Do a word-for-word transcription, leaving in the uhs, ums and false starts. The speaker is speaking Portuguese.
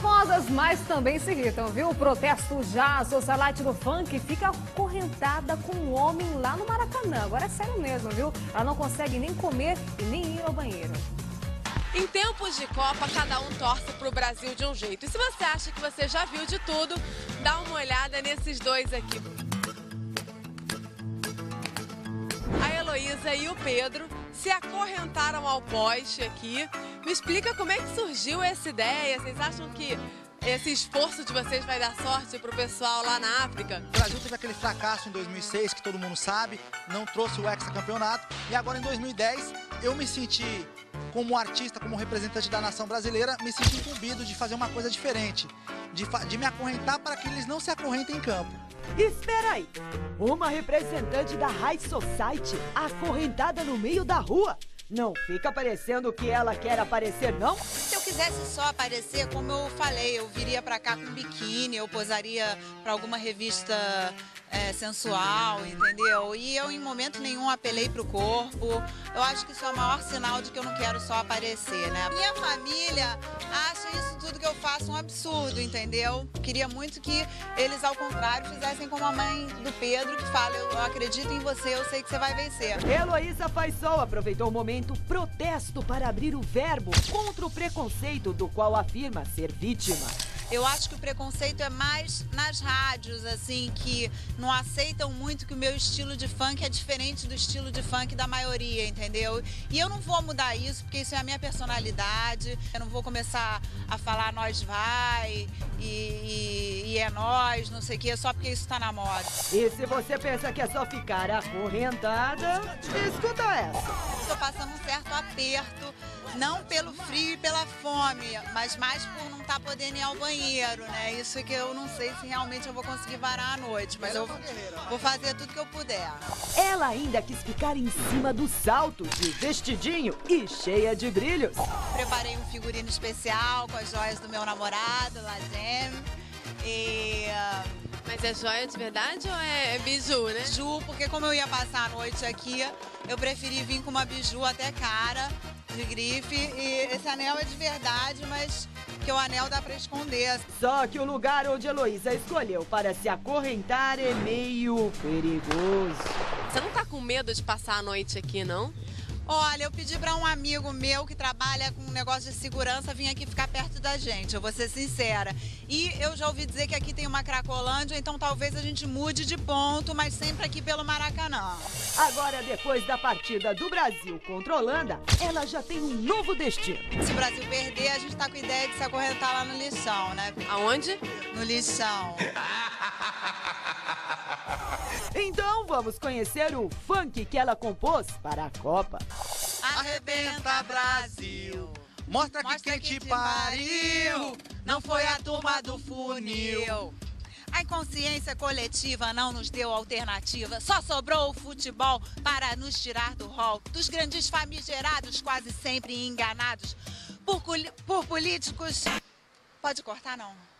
famosas, mas também se irritam, viu? O protesto já, a socialite do funk fica acorrentada com um homem lá no Maracanã. Agora é sério mesmo, viu? Ela não consegue nem comer e nem ir ao banheiro. Em tempos de Copa, cada um torce pro Brasil de um jeito. E se você acha que você já viu de tudo, dá uma olhada nesses dois aqui. A Heloísa e o Pedro se acorrentaram ao poste aqui. Me explica como é que surgiu essa ideia. Vocês acham que esse esforço de vocês vai dar sorte pro pessoal lá na África? O Brasil teve aquele fracasso em dois mil e seis, que todo mundo sabe, não trouxe o hexacampeonato. E agora em dois mil e dez, eu me senti, como artista, como representante da nação brasileira, me senti incumbido de fazer uma coisa diferente, de, de me acorrentar para que eles não se acorrentem em campo. Espera aí, uma representante da High Society acorrentada no meio da rua? Não fica parecendo que ela quer aparecer, não? Se eu quisesse só aparecer, como eu falei, eu viria pra cá com biquíni, eu posaria pra alguma revista é, sensual, entendeu? E eu em momento nenhum apelei pro corpo. Eu acho que isso é o maior sinal de que eu não quero só aparecer, né? Minha família acha isso tudo que eu faço um absurdo, entendeu? Queria muito que eles, ao contrário, fizessem como a mãe do Pedro, que fala, eu acredito em você, eu sei que você vai vencer. Heloísa Faisal aproveitou o momento protesto para abrir o verbo contra o preconceito do qual afirma ser vítima. Eu acho que o preconceito é mais nas rádios, assim, que não aceitam muito que o meu estilo de funk é diferente do estilo de funk da maioria, entendeu? E eu não vou mudar isso, porque isso é a minha personalidade. Eu não vou começar a falar nós vai e, e, e é nós, não sei o quê, só porque isso tá na moda. E se você pensa que é só ficar acorrentada, escuta essa. Estou passando um certo aperto, não pelo frio e pela fome, mas mais por não estar podendo ir ao banheiro, né? Isso é que eu não sei se realmente eu vou conseguir varar à noite, mas eu vou fazer tudo que eu puder. Ela ainda quis ficar em cima do salto, de vestidinho e cheia de brilhos. Preparei um figurino especial com as joias do meu namorado, Lagem, e... Mas é joia de verdade ou é biju, né? Biju, porque como eu ia passar a noite aqui, eu preferi vir com uma biju até cara, de grife, e esse anel é de verdade, mas que o anel dá pra esconder. Só que o lugar onde Heloísa escolheu para se acorrentar é meio perigoso. Você não tá com medo de passar a noite aqui, não? Olha, eu pedi pra um amigo meu que trabalha com um negócio de segurança vir aqui ficar perto da gente, eu vou ser sincera. E eu já ouvi dizer que aqui tem uma Cracolândia, então talvez a gente mude de ponto, mas sempre aqui pelo Maracanã. Agora, depois da partida do Brasil contra a Holanda, ela já tem um novo destino. Se o Brasil perder, a gente tá com ideia de se acorrentar lá no lixão, né? Aonde? No lixão. Então vamos conhecer o funk que ela compôs para a Copa. Arrebenta, Brasil! Mostra, Mostra que quem te pariu não foi a turma do funil. A inconsciência coletiva não nos deu alternativa. Só sobrou o futebol para nos tirar do rol dos grandes famigerados, quase sempre enganados por, por políticos... Pode cortar, não?